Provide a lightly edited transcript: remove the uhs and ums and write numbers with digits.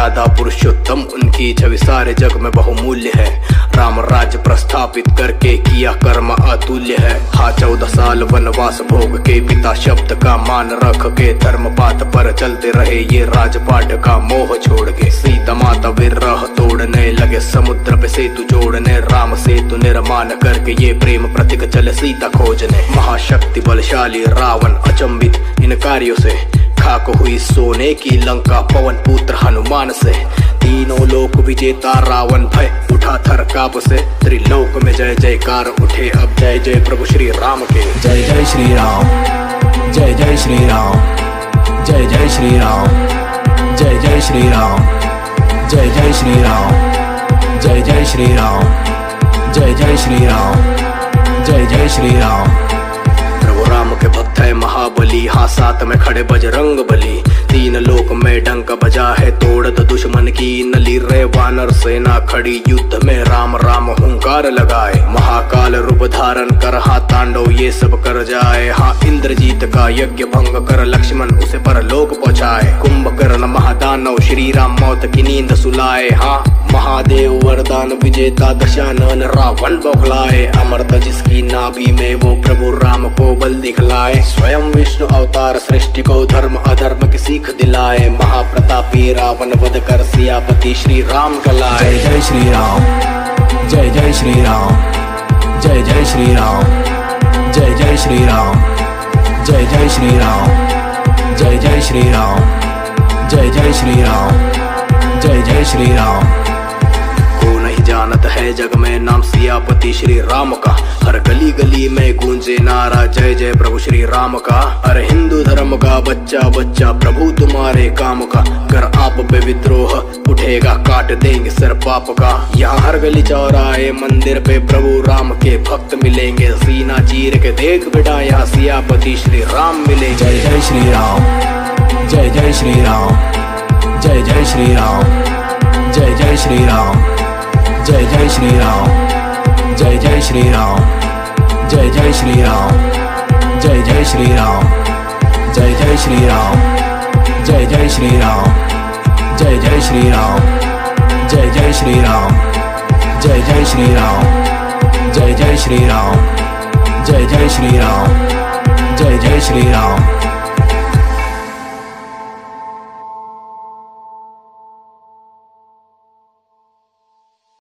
मर्यादा पुरुषोत्तम, उनकी छवि सारे जग में बहुमूल्य है। राम राज्य प्रस्थापित करके किया कर्म अतुल्य है। हाँ 14 साल वनवास भोग के पिता शब्द का मान रख के धर्मपात पर चलते रहे ये राजपाट का मोह छोड़ के। सीता माता विरह तोड़ने लगे, समुद्र पे सेतु जोड़ने, राम सेतु निर्माण करके ये प्रेम प्रतीक चले सीता खोजने। महाशक्ति बलशाली रावण अचंभित इन कार्यों से, खाक हुई सोने की लंका पवन पुत्र हनुमान से। तीनों लोक विजेता रावण भय उठा थर काप से, त्रिलोक में जय जयकार उठे अब जय जय प्रभु श्री राम के। जय जय श्री राम, जय जय श्री राम, जय जय श्री राम, जय जय श्री राम, जय जय श्री राम, जय जय श्री राम, जय जय श्री राम, जय जय श्री राम। प्रभु राम के भक्त है महाबली, हाँ साथ में खड़े बजरंग बली। तीन लोक में डंका बजा है, तोड़ दो दुश्मन की नली रे। वानर सेना खड़ी युद्ध में, राम राम हुंकार लगाए। महाकाल रूप धारण कर हाँ तांडव ये सब कर जाए। हाँ इंद्रजीत का यज्ञ भंग कर लक्ष्मण उसे परलोक पहुँचाए। कुंभकर्ण महादानव श्री राम मौत की नींद सुलाए। हाँ महादेव वरदान विजेता दशानन रावण बौखलाए। अमरता जिसकी नाभि में वो प्रभु राम को बल दिखलाए। स्वयं विष्णु अवतार सृष्टि को धर्म अधर्म की सीख दिलाए। महाप्रतापी रावण वध कर सियापति श्री राम कलाए। जय जय श्री राम, जय जय श्री राम, जय जय श्री राम, जय जय श्री राम, जय जय श्री राम, जय जय श्री राम, जय जय श्री राम, जय जय श्री राम। को नहीं जानत है जग में नाम सियापति श्री राम का, हर गली गली में गूंजे नारा जय जय प्रभु श्री राम का। अरे हिंदू धर्म का बच्चा बच्चा प्रभु तुम्हारे काम का, कर आप पे विद्रोह उठेगा काट देंगे सर पाप का। यहाँ हर गली चौराहे मंदिर पे प्रभु राम के भक्त मिलेंगे। सीना चीर के देख बेटा यहाँ सियापति श्री राम मिलेंगे। जय जय श्री राम, जय जय श्री राम, जय जय श्री राम, जय जय श्री राम, जय जय श्री राम, जय जय श्री राम, जय जय श्री राम, जय जय श्री राम, जय जय श्री राम, जय जय श्री राम, जय जय श्री राम, जय जय श्री राम, जय जय श्री राम, जय जय श्री राम, जय जय श्री राम, जय जय श्री राम।